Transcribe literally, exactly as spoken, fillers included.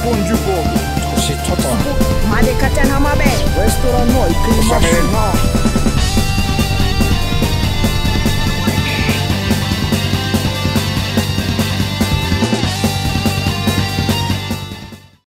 spongiugo Così tutto. Madekatan hamabe Restoran noi clima